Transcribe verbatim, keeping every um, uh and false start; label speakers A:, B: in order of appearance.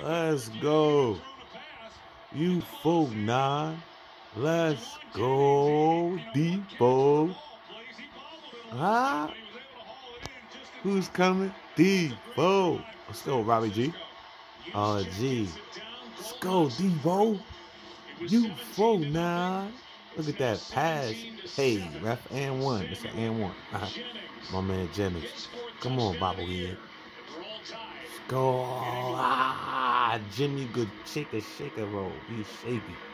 A: Let's go. You fool nine. Let's go. Depot. Huh? Who's coming? Depot. Let's go, Robbie G. Oh, G. Let's go, Depot. You fool nine. Look at that pass. Hey, ref, and one. It's an and one. Uh, my man Jennings. Come on, bobblehead. Let's go. Ah, Jimmy, good shake a shaker roll. He's shaky.